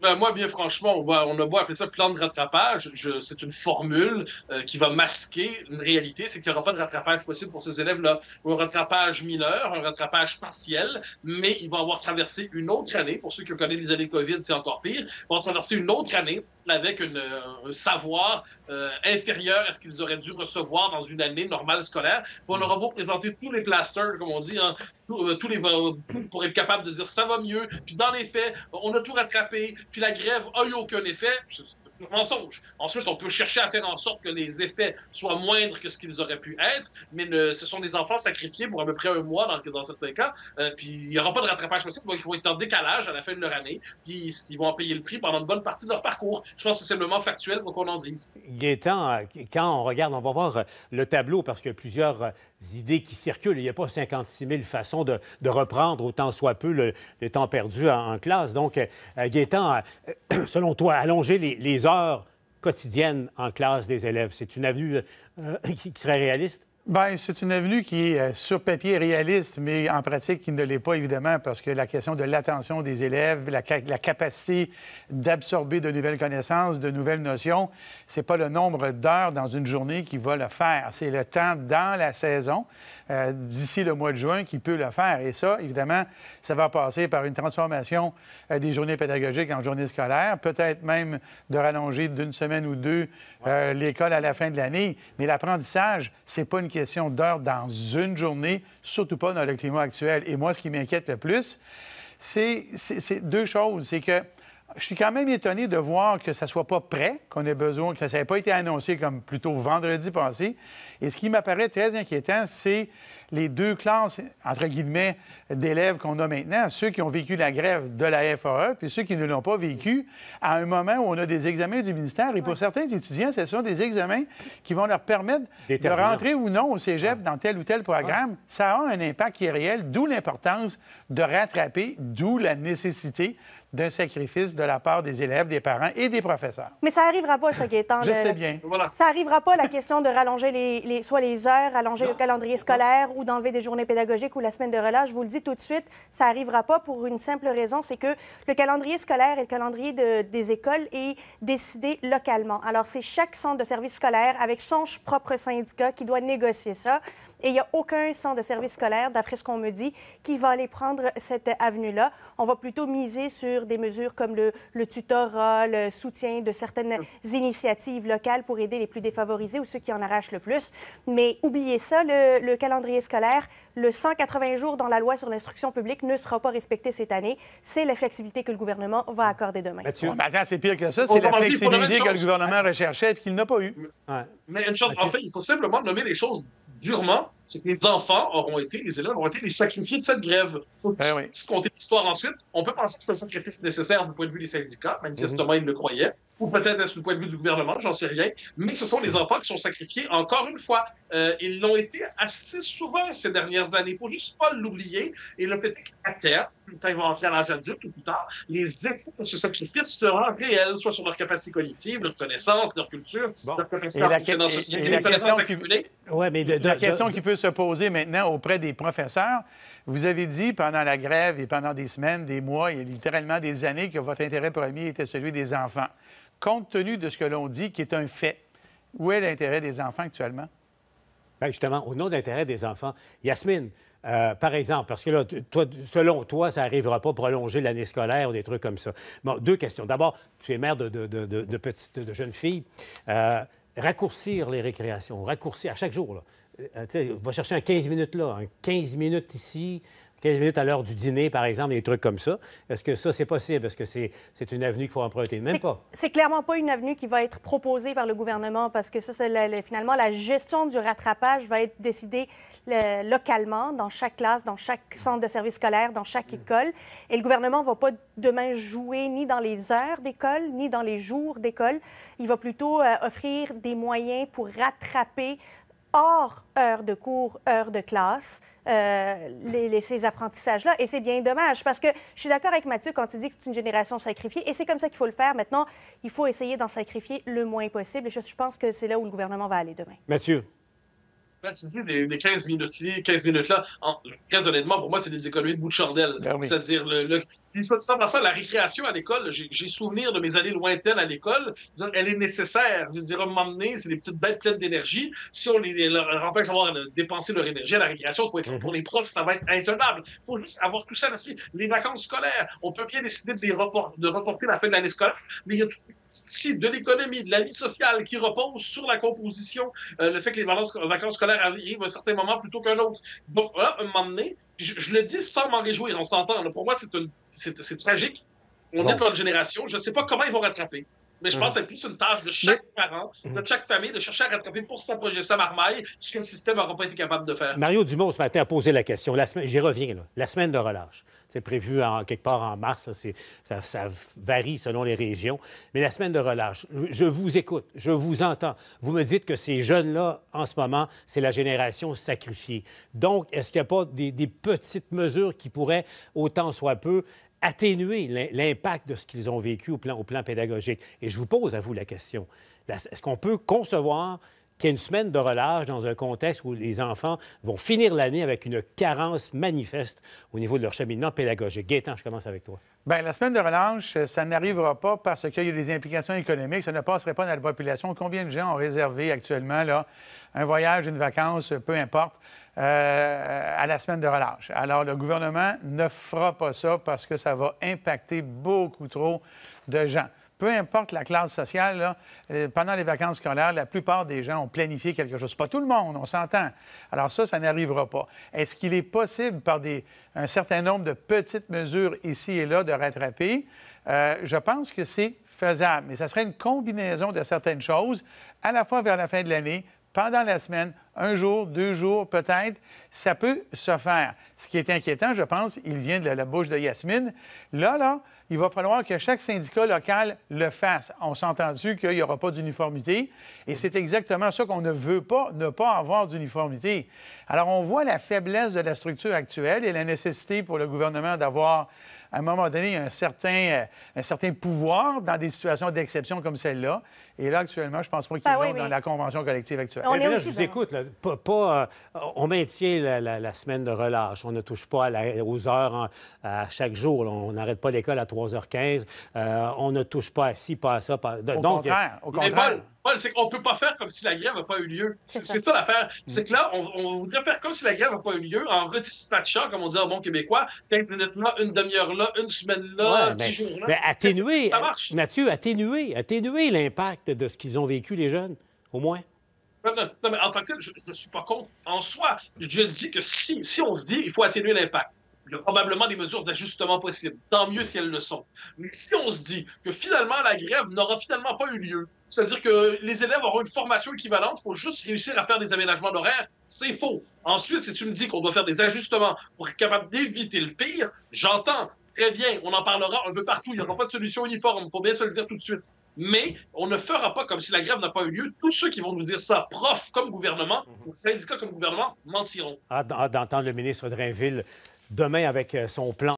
Moi, bien franchement, on a beau appeler ça plan de rattrapage, c'est une formule qui va masquer une réalité, c'est qu'il n'y aura pas de rattrapage possible pour ces élèves-là. Un rattrapage mineur, un rattrapage partiel, mais ils vont avoir traversé une autre année. Pour ceux qui connaissent les années COVID, c'est encore pire. Ils vont traverser une autre année avec un savoir inférieur à ce qu'ils auraient dû recevoir dans une année normale scolaire. On aura beau présenter tous les plasters, comme on dit, hein, tous les pour être capable de dire ça va mieux. Puis dans les faits, on a tout rattrapé. Puis la grève a eu aucun effet. C'est un mensonge. Ensuite, on peut chercher à faire en sorte que les effets soient moindres que ce qu'ils auraient pu être, mais ce sont des enfants sacrifiés pour à peu près un mois dans certains cas. Puis il n'y aura pas de rattrapage possible. Donc, ils vont être en décalage à la fin de leur année. Puis ils vont en payer le prix pendant une bonne partie de leur parcours. Je pense que c'est simplement factuel, quoi qu'on en dise. Gaétan, quand on regarde, on va voir le tableau parce qu'il y a plusieurs idées qui circulent. Il n'y a pas 56 000 façons de reprendre autant soit peu le temps perdu en classe. Donc, Gaétan, selon toi, allonger les heures quotidiennes en classe des élèves, c'est une avenue qui serait réaliste? Bien, c'est une avenue qui est sur papier réaliste, mais en pratique qui ne l'est pas, évidemment, parce que la question de l'attention des élèves, la capacité d'absorber de nouvelles connaissances, de nouvelles notions, c'est pas le nombre d'heures dans une journée qui va le faire. C'est le temps dans la saison, d'ici le mois de juin, qui peut le faire. Et ça, évidemment, ça va passer par une transformation des journées pédagogiques en journées scolaires, peut-être même de rallonger d'une semaine ou deux l'école à la fin de l'année. Mais l'apprentissage, c'est pas une question d'heures dans une journée, surtout pas dans le climat actuel. Et moi, ce qui m'inquiète le plus, c'est deux choses. C'est que je suis quand même étonné de voir que ça ne soit pas prêt, qu'on ait besoin, que ça n'ait pas été annoncé comme plutôt vendredi passé. Et ce qui m'apparaît très inquiétant, c'est les deux classes, entre guillemets, d'élèves qu'on a maintenant, ceux qui ont vécu la grève de la FAE, puis ceux qui ne l'ont pas vécu, à un moment où on a des examens du ministère. Et pour certains étudiants, ce sont des examens qui vont leur permettre de rentrer ou non au cégep dans tel ou tel programme. Ça a un impact qui est réel, d'où l'importance de rattraper, d'où la nécessité d'un sacrifice de la part des élèves, des parents et des professeurs. Mais ça n'arrivera pas, ça, Gaétan. Je sais bien. Voilà. Ça n'arrivera pas, la question de rallonger soit les heures, rallonger le calendrier scolaire ou d'enlever des journées pédagogiques ou la semaine de relâche. Je vous le dis tout de suite, ça n'arrivera pas pour une simple raison, c'est que le calendrier scolaire et le calendrier des écoles est décidé localement. Alors, c'est chaque centre de service scolaire avec son propre syndicat qui doit négocier ça. Et il n'y a aucun centre de service scolaire, d'après ce qu'on me dit, qui va aller prendre cette avenue-là. On va plutôt miser sur des mesures comme le tutorat, le soutien de certaines initiatives locales pour aider les plus défavorisés ou ceux qui en arrachent le plus. Mais oubliez ça, le calendrier scolaire, le 180 jours dans la loi sur l'instruction publique ne sera pas respecté cette année. C'est la flexibilité que le gouvernement va accorder demain. Attends, c'est pire que ça. C'est la flexibilité que le gouvernement recherchait et qu'il n'a pas eu. Mais une chose, en fait, il faut simplement nommer les choses durement, c'est que les enfants les élèves auront été les sacrifiés de cette grève. Il faut compter l'histoire ensuite. On peut penser que c'est un sacrifice nécessaire du point de vue des syndicats, manifestement, ils le croyaient, ou peut-être est-ce du point de vue du gouvernement, j'en sais rien, mais ce sont les enfants qui sont sacrifiés encore une fois. Ils l'ont été assez souvent ces dernières années. Il ne faut juste pas l'oublier. Et le fait est qu'à terme, quand ils vont entrer à l'âge adulte ou plus tard, les effets de ce sacrifice seront réels, soit sur leur capacité cognitive, leur connaissance, leur culture, leur capacité à fonctionner dans la société, les connaissances accumulées. Oui, mais la question qui peut se poser maintenant auprès des professeurs, vous avez dit pendant la grève et pendant des semaines, des mois et littéralement des années que votre intérêt premier était celui des enfants. Compte tenu de ce que l'on dit, qui est un fait, où est l'intérêt des enfants actuellement? Bien, justement, au nom de l'intérêt des enfants. Yasmine, par exemple, parce que là, selon toi, ça n'arrivera pas à prolonger l'année scolaire ou des trucs comme ça. Bon, deux questions. D'abord, tu es mère de jeunes filles. Raccourcir les récréations, raccourcir à chaque jour, là. Va chercher un 15 minutes là, un 15 minutes ici, 15 minutes à l'heure du dîner, par exemple, des trucs comme ça. Est-ce que ça, c'est possible? Est-ce que c'est une avenue qu'il faut emprunter? Même pas. C'est clairement pas une avenue qui va être proposée par le gouvernement parce que ça, finalement, la gestion du rattrapage va être décidée localement, dans chaque classe, dans chaque centre de service scolaire, dans chaque école. Et le gouvernement ne va pas demain jouer ni dans les heures d'école, ni dans les jours d'école. Il va plutôt offrir des moyens pour rattraper hors heures de cours, heures de classe, ces apprentissages-là. Et c'est bien dommage, parce que je suis d'accord avec Mathieu quand il dit que c'est une génération sacrifiée, et c'est comme ça qu'il faut le faire. Maintenant, il faut essayer d'en sacrifier le moins possible, et je pense que c'est là où le gouvernement va aller demain. Mathieu. Quand tu dis les 15 minutes là, très honnêtement, pour moi, c'est des économies de bout de chandelle. Ben oui. C'est-à-dire, puis, soit dit en passant, la récréation à l'école, j'ai souvenir de mes années lointaines à l'école, elle est nécessaire. Je veux dire, à un moment donné, c'est des petites bêtes pleines d'énergie. Si on leur empêche d'avoir dépensé leur énergie à la récréation, pour les profs, ça va être intenable. Il faut juste avoir tout ça à l'esprit. Les vacances scolaires, on peut bien décider de reporter la fin de l'année scolaire, mais il y a tout de l'économie, de la vie sociale qui repose sur la composition, le fait que les vacances scolaires arrivent à un certain moment plutôt qu'un autre. Donc, là, à un moment donné, je le dis sans m'en réjouir, on s'entend. Pour moi, c'est tragique. On est dans une génération, je ne sais pas comment ils vont rattraper. Mais je pense que c'est plus une tâche de chaque parent, de chaque famille, de chercher à rattraper pour s'approcher sa marmaille, ce que le système n'aura pas été capable de faire. Mario Dumont, ce matin, a posé la question. J'y reviens, là. La semaine de relâche. C'est prévu quelque part en mars. Là, ça varie selon les régions. Mais la semaine de relâche, je vous écoute, je vous entends. Vous me dites que ces jeunes-là, en ce moment, c'est la génération sacrifiée. Donc, est-ce qu'il n'y a pas des petites mesures qui pourraient, autant soit peu, atténuer l'impact de ce qu'ils ont vécu au plan pédagogique? Et je vous pose à vous la question. Est-ce qu'on peut concevoir qu'il y ait une semaine de relâche dans un contexte où les enfants vont finir l'année avec une carence manifeste au niveau de leur cheminement pédagogique? Gaétan, je commence avec toi. Bien, la semaine de relâche, ça n'arrivera pas parce qu'il y a des implications économiques. Ça ne passerait pas dans la population. Combien de gens ont réservé actuellement là, un voyage, une vacance, peu importe, à la semaine de relâche? Alors, le gouvernement ne fera pas ça parce que ça va impacter beaucoup trop de gens. Peu importe la classe sociale, là, pendant les vacances scolaires, la plupart des gens ont planifié quelque chose. Pas tout le monde, on s'entend. Alors ça n'arrivera pas. Est-ce qu'il est possible, par un certain nombre de petites mesures ici et là, de rattraper? Je pense que c'est faisable, mais ça serait une combinaison de certaines choses, à la fois vers la fin de l'année, pendant la semaine, un jour, 2 jours peut-être, ça peut se faire. Ce qui est inquiétant, je pense, il vient de la bouche de Yasmine. Là, il va falloir que chaque syndicat local le fasse. On s'est entendu qu'il n'y aura pas d'uniformité et c'est exactement ça qu'on ne veut pas, ne pas avoir d'uniformité. Alors, on voit la faiblesse de la structure actuelle et la nécessité pour le gouvernement d'avoir, à un moment donné, un certain pouvoir dans des situations d'exception comme celle-là. Et là, actuellement, je pense pas qu'ils l'ont dans la convention collective actuelle. Là, je vous écoute. Là, on maintient la semaine de relâche. On ne touche pas aux heures à chaque jour. Là. On n'arrête pas l'école à 3h15. On ne touche pas à ci, pas à ça. Au contraire. Paul, c'est qu'on ne peut pas faire comme si la grève n'a pas eu lieu. C'est ça l'affaire. C'est que là, on voudrait faire comme si la grève n'a pas eu lieu en redispatchant, comme on dit en bon québécois, 15 minutes là, une demi-heure là, une semaine là, 10 jours là. Mais atténuer, ça marche. Mathieu, atténuer l'impact de ce qu'ils ont vécu, les jeunes, au moins. Non, mais en tant que tel, je ne suis pas contre. En soi, je dis que si on se dit il faut atténuer l'impact, il y a probablement des mesures d'ajustement possibles. Tant mieux si elles le sont. Mais si on se dit que finalement la grève n'aura finalement pas eu lieu, c'est-à-dire que les élèves auront une formation équivalente, il faut juste réussir à faire des aménagements d'horaire, c'est faux. Ensuite, si tu me dis qu'on doit faire des ajustements pour être capable d'éviter le pire, j'entends. Très bien, on en parlera un peu partout. Il n'y aura pas de solution uniforme, il faut bien se le dire tout de suite. Mais on ne fera pas comme si la grève n'a pas eu lieu. Tous ceux qui vont nous dire ça, profs comme gouvernement, syndicats comme gouvernement, mentiront. D'entendre le ministre Drainville demain avec son plan